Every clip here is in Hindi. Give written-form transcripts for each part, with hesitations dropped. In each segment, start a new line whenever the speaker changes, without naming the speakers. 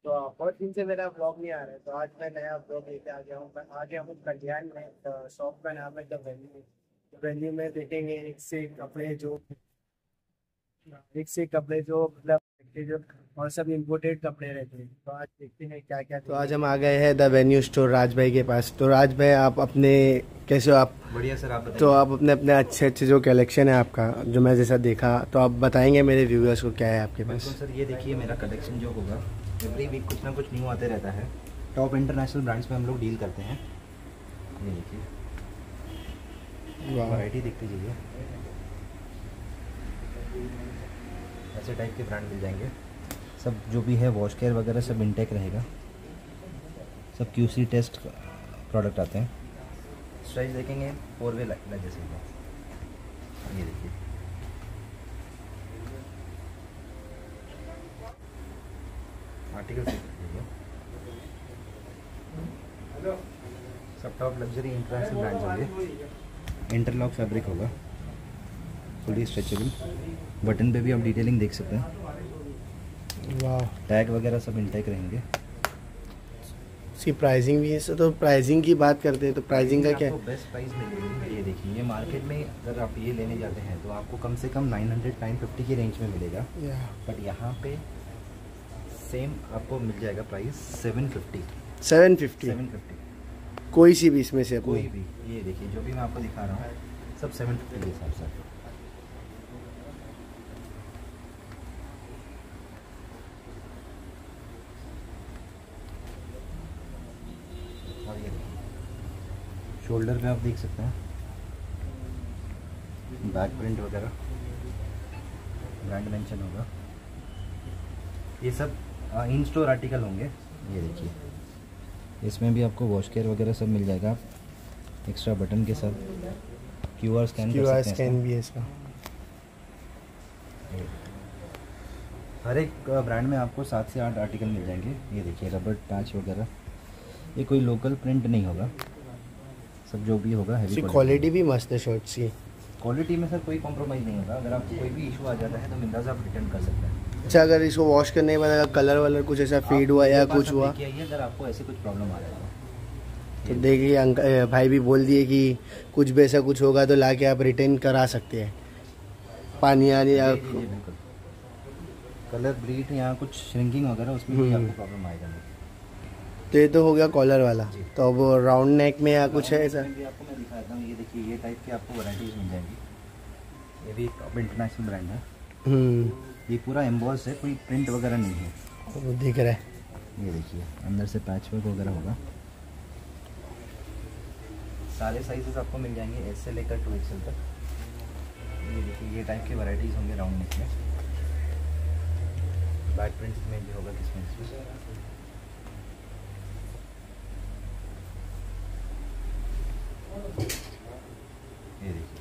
तो बहुत दिन से मेरा ब्लॉग नहीं आ रहा है, तो आज मैं नया ब्लॉग लेके आ गया हूँ। मैं आ गया हूँ कल्याण में। शॉप का नाम है द वेन्यू। द वेन्यू में देखेंगे एक से एक कपड़े जो मतलब जो और सब इम्पोर्टेड कपड़े रहते हैं। तो आज देखते हैं क्या क्या। तो आज हम आ गए हैं द वेन्यू स्टोर राज भाई के पास। तो राज भाई आप अपने कैसे हो आप?
बढ़िया सर, आप बताइए।
तो आप अपने अपने अच्छे अच्छे जो कलेक्शन है आपका, जो मैं जैसा देखा, तो आप बताएंगे मेरे व्यूअर्स को क्या है आपके पास?
बिल्कुल सर, ये देखिए मेरा कलेक्शन जो होगा एवरी वीक कुछ ना कुछ न्यू आते रहता है। टॉप इंटरनेशनल ब्रांड्स में हम लोग डील करते हैं। ये देखिए वैरायटी देखते जाइए, ऐसे टाइप के ब्रांड मिल जाएंगे। सब जो भी है वॉश केयर वगैरह सब इनटेक रहेगा। सब QC टेस्ट प्रोडक्ट आते हैं। स्ट्राइच देखेंगे 4 वे जैसे ये देखिए, आर्टिकल सब टॉप लग्जरी इंटरनेशनल ब्रांड्स होंगे। इंटरलॉक फैब्रिक होगा, फुली स्ट्रेचेबल। बटन पे भी आप डिटेलिंग देख सकते हैं।
वाह,
टैग वगैरह सब इनटेक रहेंगे।
इसकी प्राइसिंग भी है सर। तो प्राइसिंग की बात करते हैं तो प्राइसिंग का क्या है?
आपको बेस्ट प्राइस मिलेगी। ये देखिए, ये मार्केट में अगर आप ये लेने जाते हैं तो आपको कम से कम 900-950 की रेंज में मिलेगा। बट यहाँ पे सेम आपको मिल जाएगा प्राइस 750।
कोई सी भी इसमें से
कोई भी, ये देखिए जो भी मैं आपको दिखा रहा हूँ सब 750 के हिसाब से। और ये देखिए शोल्डर पे आप देख सकते हैं बैक प्रिंट वगैरह, ब्रांड मेंशन होगा। ये सब इन स्टोर आर्टिकल होंगे। ये देखिए, इसमें भी आपको वॉश केयर वगैरह सब मिल जाएगा। एक्स्ट्रा बटन के साथ QR स्कैन कर सकते हैं।
स्कैन भी है इसका।
हर एक ब्रांड में आपको 7 से 8 आर्टिकल मिल जाएंगे। ये देखिए रबर पैच वगैरह, ये कोई लोकल प्रिंट नहीं होगा, सब जो भी होगा हैवी
क्वालिटी भी मस्त है शर्ट्स की।
क्वालिटी में सर कोई कॉम्प्रोमाइज़ नहीं होगा। अगर आपको कोई भी इशू आ जाता है तो बिंदास आप रिटर्न कर सकते हैं।
अच्छा, अगर इसको वॉश करने के बाद अगर कलर वलर कुछ ऐसा फेड हुआ या कुछ हुआ,
अगर आपको ऐसे कुछ प्रॉब्लम आ रहा है
तो देखिए अंकल भाई भी बोल दिए कि कुछ भी ऐसा कुछ होगा तो लाके आप रिटर्न करा सकते हैं। पानी आने या
बिल्कुल कलर ब्लीड या कुछ श्रिंकिंग वगैरह उसमें भी आपको प्रॉब्लम आएगा नहीं।
तो ये तो हो गया कॉलर वाला। तो अब राउंड नेक में या कुछ है ऐसा?
आपको मैं दिखाता हूँ। ये देखिए, ये टाइप की आपको वैराइटीज मिल जाएंगी। ये भी टॉप इंटरनेशनल ब्रांड है। ये पूरा एम्बॉस है, कोई प्रिंट वगैरह नहीं है।
वो दिख रहा है।
ये देखिए अंदर से पैच वर्क वगैरह होगा। सारे साइजेस आपको मिल जाएंगे S से लेकर 2XL तक। ये देखिए, ये टाइप की वैराइटीज़ होंगे राउंड नेक में। बैक प्रिंट में भी होगा किसमें ये देखिए,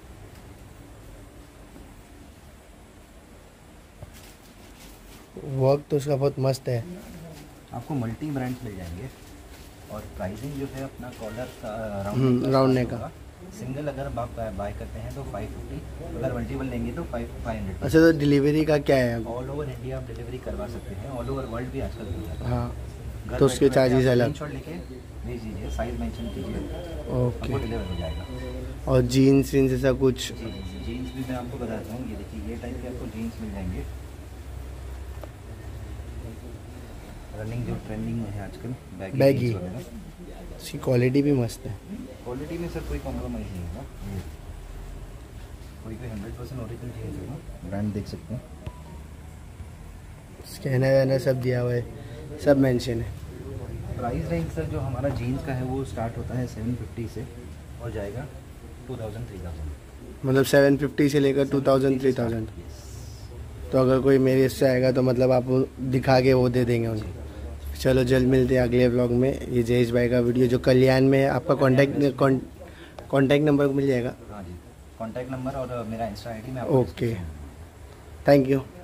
वर्क तो उसका बहुत मस्त है।
आपको मल्टी ब्रांड्स मिल जाएंगे। और प्राइसिंग जो है अपना कॉलर का
राउंड नेक का
सिंगल अगर आप बाय करते हैं तो 550, अगर मल्टीपल लेंगे तो 500।
अच्छा, तो डिलीवरी का क्या है?
ऑल ओवर इंडिया आप डिलीवरी करवा सकते हैं, ऑल ओवर वर्ल्ड भी आजकल मिल जाता है।
हाँ, तो उसके चार्जेस अलग।
स्क्रीनशॉट लेके भेज दीजिए, साइज मेंशन कीजिए,
ओके।
आपको डिलीवर हो जाएगा।
और जीन्स जैसा कुछ?
जी जीन्स भी मैं आपको बताता हूँ। ये देखिए, ये टाइप के आपको जीन्स मिल जाएंगे। रनिंग जो ट्रेंडिंग में है आजकल,
बैगी। इसकी क्वालिटी भी मस्त है।
क्वालिटी में सर कोई कॉम्प्रोमाइज़ नहीं होगा। कोई 100% ओरिजिनल चीज़ होगा। ब्रांड देख सकते हैं,
स्कैनर वैनर सब दिया हुआ है, सब मेंशन है।
प्राइस रेंज सर जो हमारा जीन्स का है वो स्टार्ट होता है 750 से और जाएगा 2000-3000।
मतलब 750 से लेकर 2000-3000। तो अगर कोई मेरे इससे आएगा तो मतलब आप दिखा के वो दे देंगे उन्हें? चलो जल्द मिलते हैं अगले व्लॉग में। ये जयेश भाई का वीडियो जो कल्याण में है। आपका कॉन्टैक्ट नंबर मिल जाएगा?
हाँ जी, कॉन्टैक्ट नंबर और मेरा इंस्टा ID में
ओके, थैंक यू।